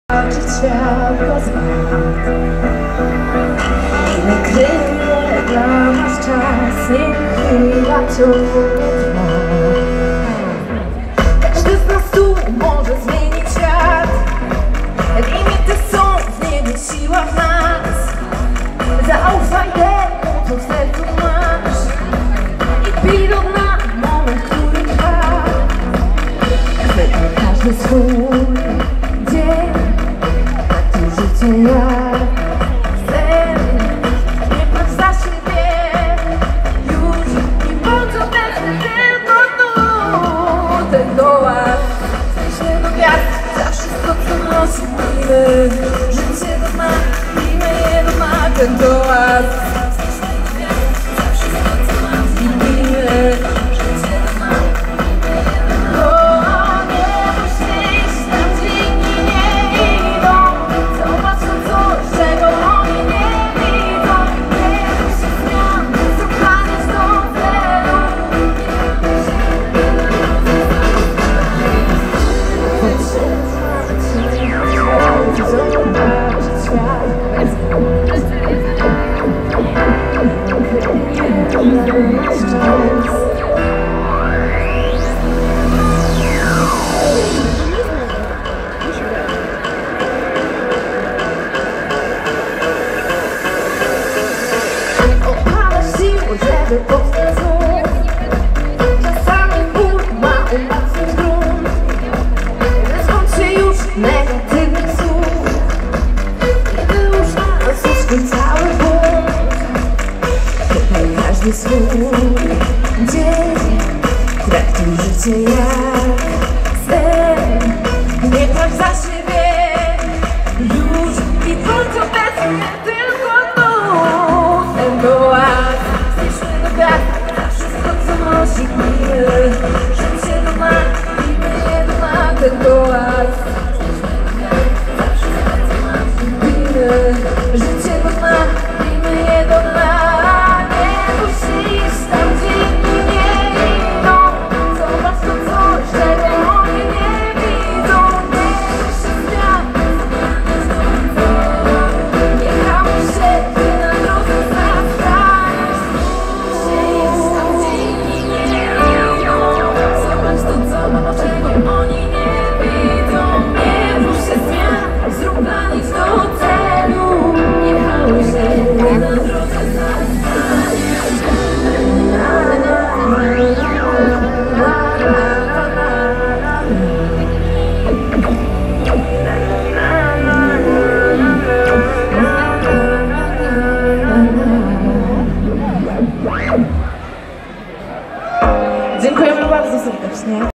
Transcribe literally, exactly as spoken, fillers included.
Świat go zbadł i nakryje dla nas czas, niech chwila ciągle trwa. Każdy z nas tu może zmienić świat, limity są w niebie, siła w nas. Zaufaj jemu, co w sercu masz i pilot na moment, który trwa. Chwytaj każdy swój dzień, życie jak sen, nie patrz za siebie już i bądź obecny tylko tu. Ten goład zejście do gwiazd za wszystko, co nosimy. Życie do dna i my je do dna. Ten goład zejście do gwiazd za wszystko, co nosimy. Życie do dna i my je do dna. O, nie musisz iść tam, gdzie inni nie idą. Zobacz to coś, czego oni nie widzą. Nie bój się zmian, zostaniesz do celu. Zobaczyć świat bez szczęścia. Żeby powstać znów, czasami ból ma umacniać grunt. Wyzbądź się już negatywnych słów i wyłóż na swój cały bunt. Pytaj każdy swój dzień, traktuj życie jak sen. Nie płacz za siebie już i bądź obecny tylko tu. Ten goład za wszystko, co nosimy. Życie do dna i my je do dna. Ten goład za wszystko, co nosimy. Życie do dna i my je do dna. Nie musisz iść tam, gdzie inni nie idą. Zobacz to coś, czego oni nie widzą. Nie bój się zmian, nie hamuj się, ty na drodze zastaniesz. Czego oni nie widzą, nie bój się zmian, zrób dla nich do celu. Nie hamuj się, na drodze zastaniesz. Dziękujemy bardzo serdecznie.